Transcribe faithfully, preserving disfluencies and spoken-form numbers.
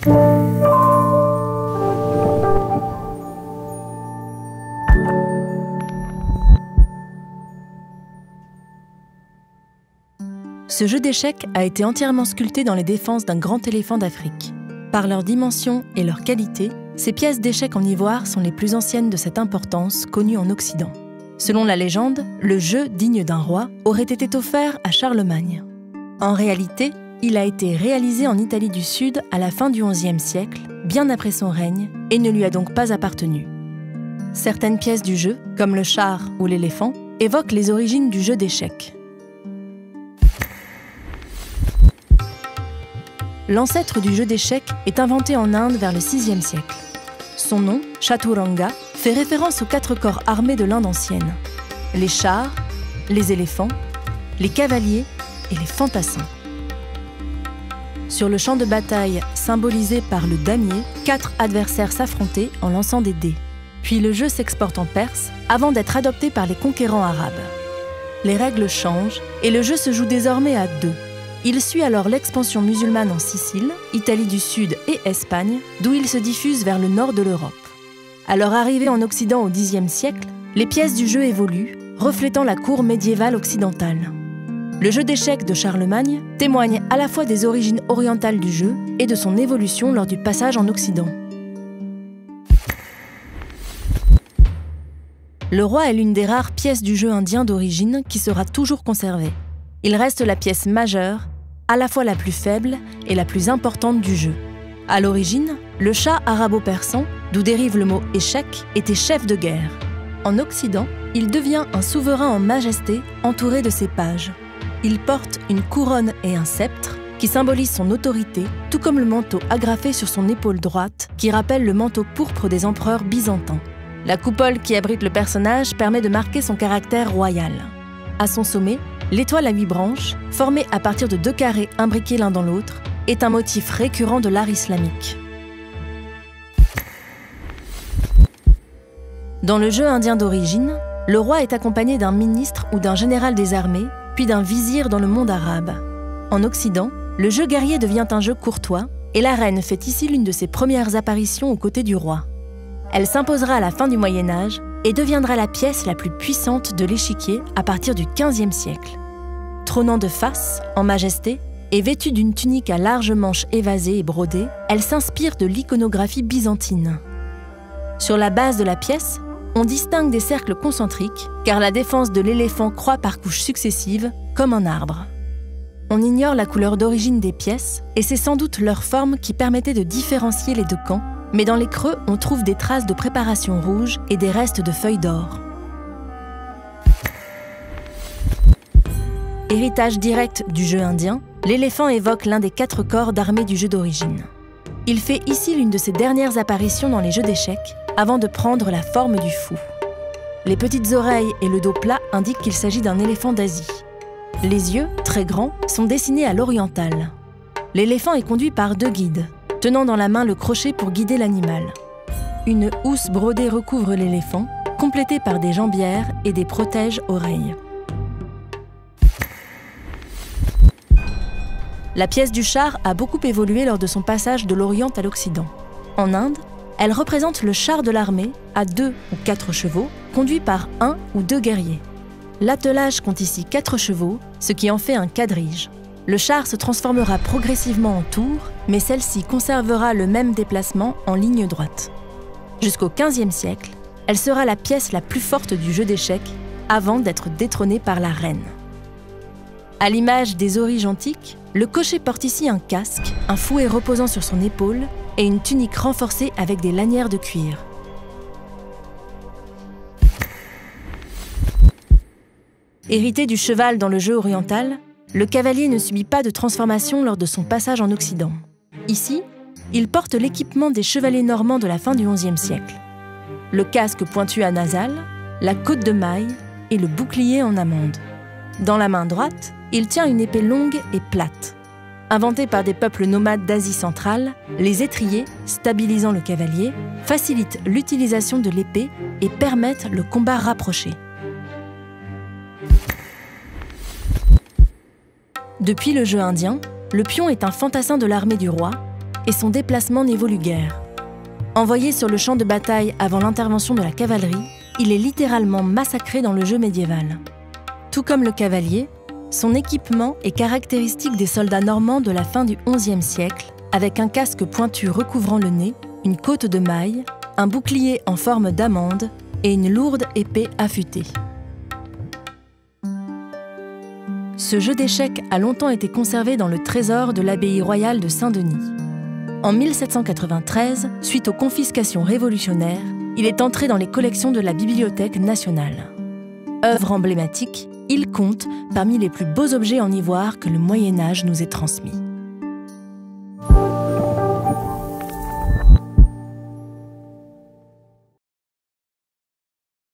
Ce jeu d'échecs a été entièrement sculpté dans les défenses d'un grand éléphant d'Afrique. Par leur dimension et leur qualité, ces pièces d'échecs en ivoire sont les plus anciennes de cette importance connues en Occident. Selon la légende, le jeu digne d'un roi aurait été offert à Charlemagne. En réalité, il a été réalisé en Italie du Sud à la fin du onzième siècle, bien après son règne, et ne lui a donc pas appartenu. Certaines pièces du jeu, comme le char ou l'éléphant, évoquent les origines du jeu d'échecs. L'ancêtre du jeu d'échecs est inventé en Inde vers le sixième siècle. Son nom, Chaturanga, fait référence aux quatre corps armés de l'Inde ancienne. Les chars, les éléphants, les cavaliers et les fantassins. Sur le champ de bataille, symbolisé par le damier, quatre adversaires s'affrontaient en lançant des dés. Puis le jeu s'exporte en Perse avant d'être adopté par les conquérants arabes. Les règles changent et le jeu se joue désormais à deux. Il suit alors l'expansion musulmane en Sicile, Italie du Sud et Espagne, d'où il se diffuse vers le nord de l'Europe. À leur arrivée en Occident au dixième siècle, les pièces du jeu évoluent, reflétant la cour médiévale occidentale. Le jeu d'échecs de Charlemagne témoigne à la fois des origines orientales du jeu et de son évolution lors du passage en Occident. Le roi est l'une des rares pièces du jeu indien d'origine qui sera toujours conservée. Il reste la pièce majeure, à la fois la plus faible et la plus importante du jeu. À l'origine, le Shah arabo-persan, d'où dérive le mot échec, était chef de guerre. En Occident, il devient un souverain en majesté entouré de ses pages. Il porte une couronne et un sceptre qui symbolisent son autorité, tout comme le manteau agrafé sur son épaule droite qui rappelle le manteau pourpre des empereurs byzantins. La coupole qui abrite le personnage permet de marquer son caractère royal. À son sommet, l'étoile à huit branches, formée à partir de deux carrés imbriqués l'un dans l'autre, est un motif récurrent de l'art islamique. Dans le jeu indien d'origine, le roi est accompagné d'un ministre ou d'un général des armées, puis d'un vizir dans le monde arabe. En Occident, le jeu guerrier devient un jeu courtois, et la reine fait ici l'une de ses premières apparitions aux côtés du roi. Elle s'imposera à la fin du Moyen-Âge et deviendra la pièce la plus puissante de l'échiquier à partir du quinzième siècle. Trônant de face, en majesté, et vêtue d'une tunique à larges manches évasées et brodées, elle s'inspire de l'iconographie byzantine. Sur la base de la pièce, on distingue des cercles concentriques, car la défense de l'éléphant croît par couches successives, comme un arbre. On ignore la couleur d'origine des pièces, et c'est sans doute leur forme qui permettait de différencier les deux camps, mais dans les creux, on trouve des traces de préparation rouge et des restes de feuilles d'or. Héritage direct du jeu indien, l'éléphant évoque l'un des quatre corps d'armée du jeu d'origine. Il fait ici l'une de ses dernières apparitions dans les jeux d'échecs, avant de prendre la forme du fou. Les petites oreilles et le dos plat indiquent qu'il s'agit d'un éléphant d'Asie. Les yeux, très grands, sont dessinés à l'orientale. L'éléphant est conduit par deux guides, tenant dans la main le crochet pour guider l'animal. Une housse brodée recouvre l'éléphant, complétée par des jambières et des protèges-oreilles. La pièce du char a beaucoup évolué lors de son passage de l'Orient à l'Occident. En Inde, elle représente le char de l'armée à deux ou quatre chevaux, conduit par un ou deux guerriers. L'attelage compte ici quatre chevaux, ce qui en fait un quadrige. Le char se transformera progressivement en tour, mais celle-ci conservera le même déplacement en ligne droite. Jusqu'au quinzième siècle, elle sera la pièce la plus forte du jeu d'échecs, avant d'être détrônée par la reine. À l'image des origes antiques, le cocher porte ici un casque, un fouet reposant sur son épaule et une tunique renforcée avec des lanières de cuir. Hérité du cheval dans le jeu oriental, le cavalier ne subit pas de transformation lors de son passage en Occident. Ici, il porte l'équipement des chevaliers normands de la fin du onzième siècle. Le casque pointu à nasal, la côte de maille et le bouclier en amande. Dans la main droite, il tient une épée longue et plate. Inventés par des peuples nomades d'Asie centrale, les étriers, stabilisant le cavalier, facilitent l'utilisation de l'épée et permettent le combat rapproché. Depuis le jeu indien, le pion est un fantassin de l'armée du roi, et son déplacement niveau lu guère. Envoyé sur le champ de bataille avant l'intervention de la cavalerie, il est littéralement massacré dans le jeu médiéval. Tout comme le cavalier, son équipement est caractéristique des soldats normands de la fin du onzième siècle, avec un casque pointu recouvrant le nez, une côte de maille, un bouclier en forme d'amande et une lourde épée affûtée. Ce jeu d'échecs a longtemps été conservé dans le trésor de l'abbaye royale de Saint-Denis. En mille sept cent quatre-vingt-treize, suite aux confiscations révolutionnaires, il est entré dans les collections de la Bibliothèque nationale. Œuvre emblématique, il compte parmi les plus beaux objets en ivoire que le Moyen Âge nous ait transmis.